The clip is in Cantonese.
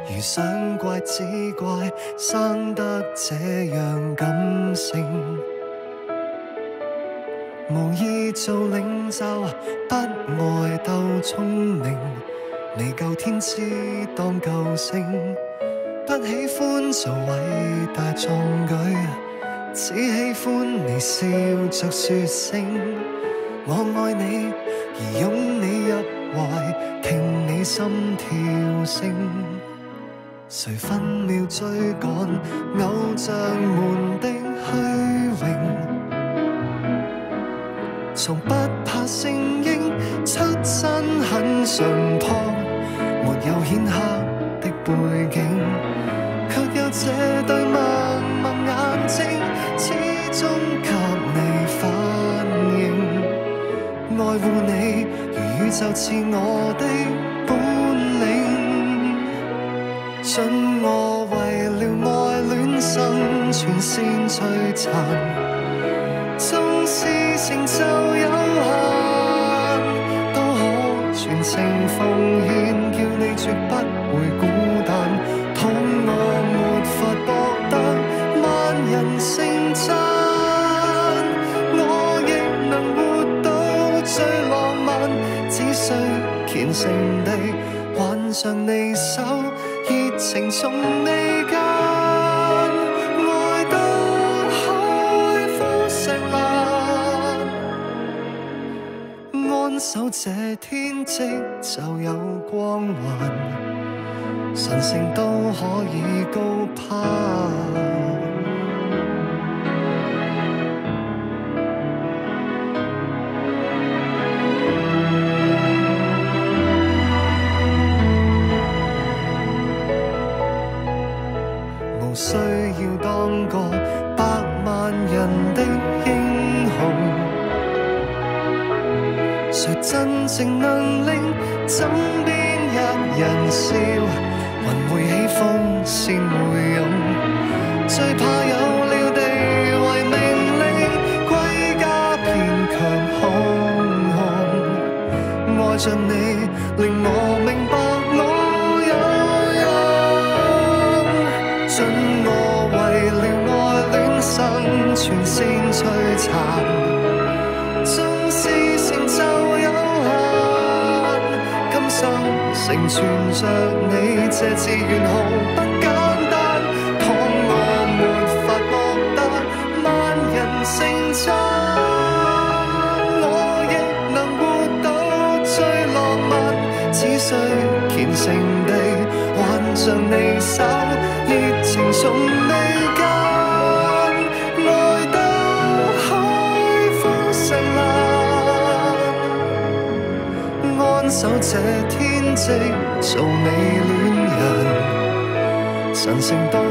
如想怪只怪生得這樣感性，無意做領袖，不愛鬥聰明，未夠天資當救星，不喜歡做偉大壯舉，只喜歡你笑着說聲我愛你，而擁你入懷，聽你心跳聲。誰分秒追趕偶像們的虛榮，從不怕聲音，出身很淳樸，沒有顯赫的背景，卻有這對默默眼睛，始終給你反應。愛護你如宇宙賜我的本領，准我為了愛戀生全線摧殘，縱使成就有限，都可全程奉獻，叫你絕不會孤單。倘我沒法博得萬人稱讚，我亦能活到最浪漫，只需虔誠地挽上你手，熱情從你間，愛到海枯石爛，安守這天職就有光環，神聖都可以高攀。無需要當個百萬人的英雄，誰真正能令枕邊一人笑？雲會起風，先會湧，最怕有了地位名利，歸家偏卻空空。愛着你，令我明白我有用，准我為了愛戀生全線摧殘，縱使成就有限，今生成全着你，這次願毫不簡單。倘我沒法博得萬人稱讚，我亦能活到最浪漫，只需虔誠地挽上你手，熱情從你間，愛到海枯石爛，安守這天職做美戀人，神聖都